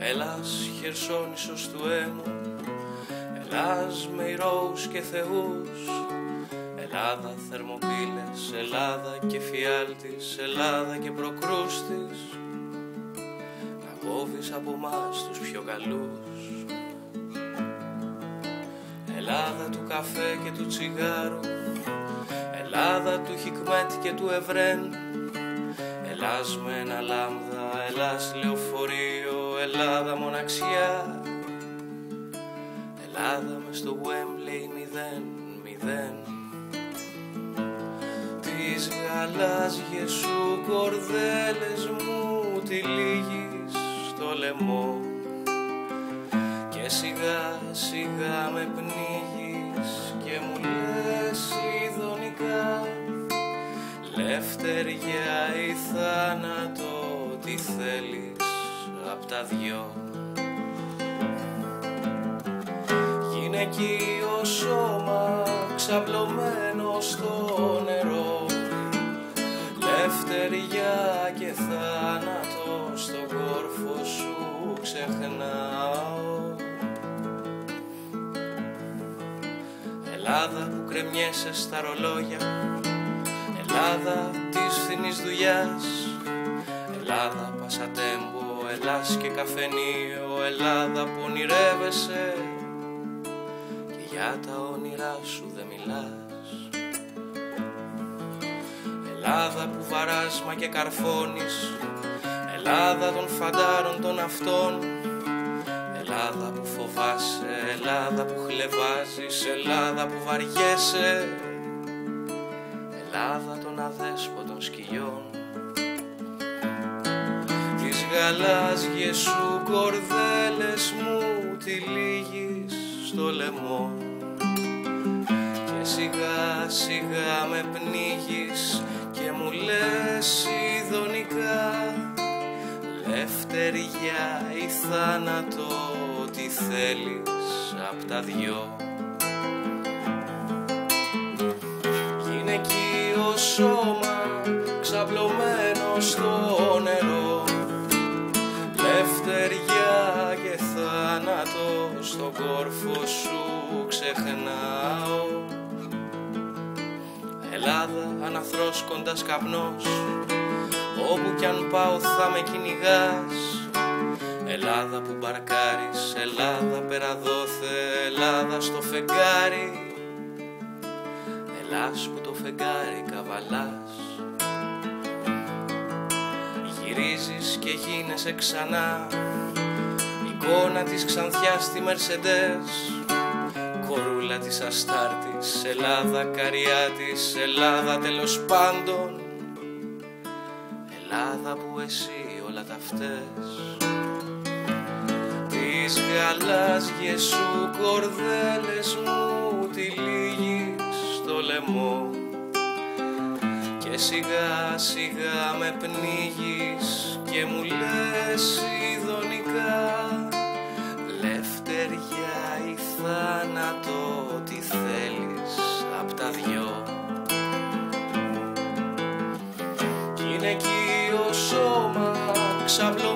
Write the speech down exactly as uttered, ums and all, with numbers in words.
Ελλάς Χερσόνησος του έμου, Ελλάς με ηρώους και θεούς, Ελλάδα Θερμοπύλες, Ελλάδα και Φιάλτης, Ελλάδα και Προκρούστης, να κόβεις από μας τους πιο καλούς. Ελλάδα του καφέ και του τσιγάρου, Ελλάδα του Χικμέτ και του Ευρέν, Ελλάς με ένα λάμδα, Ελλάς λεωφορείο, Ελλάδα μοναξιά, Ελλάδα μες στο Γουέμπλεϊ μηδέν μηδέν. Τις γαλάζιες σου κορδέλες μου τυλίγεις στο λαιμό και σιγά σιγά με πνίγεις και μου λες ειδονικά, λευτεριά ή θάνατο, τι θέλεις απ' τα δυο. Γυναικείο σώμα ξαπλωμένο στο νερό, λευτεριά και θάνατο, στον κόρφο σου ξεχνάω. Ελλάδα που κρεμιέσαι στα ρολόγια, Ελλάδα της φθηνής δουλειάς, Ελλάδα πασατέμπο, Ελλάς και καφενείο, Ελλάδα που ονειρεύεσαι και για τα όνειρά σου δεν μιλάς. Ελλάδα που βαράς μα και καρφώνεις, Ελλάδα των φαντάρων των αυτών, Ελλάδα που φοβάσαι, Ελλάδα που χλεβάζεις, Ελλάδα που βαριέσαι, Ελλάδα των αδέσποτων σκυλιών. Τις γαλάζιες σου κορδέλες μου τυλίγεις στο λαιμό και σιγά σιγά με πνίγεις και μου λες ειδονικά, λευτεριά ή θάνατο, τι θέλεις απ' τα δυο. Γυναικείο σώμα ξαπλωμένο στο νερό, λευτεριά και θάνατο, στον κόρφο σου ξεχνάω. Ελλάδα αναθρώσκοντας καπνός, όπου κι αν πάω θα με κυνηγάς. Ελλάδα που μπαρκάρεις, Ελλάδα πέρα δόθε, Ελλάδα στο φεγγάρι, Ελλάς που το φεγγάρι καβαλάς. Γυρίζεις και γίνεσαι ξανά εικόνα της Ξανθιάς στη Μερσεντές, κορούλα της Αστάρτης, Ελλάδα Καριάτης, Ελλάδα τέλος πάντων, Ελλάδα που εσύ όλα τα φταίς. Τις γαλάζιες σου κορδέλες μου τυλίγεις στο λαιμό και σιγά σιγά με πνίγεις και μου λες ειδονικά, λευτεριά ή θάνατο, τι θέλεις απ' τα δυο. Γυναικείο σώμα ξαπλωμένο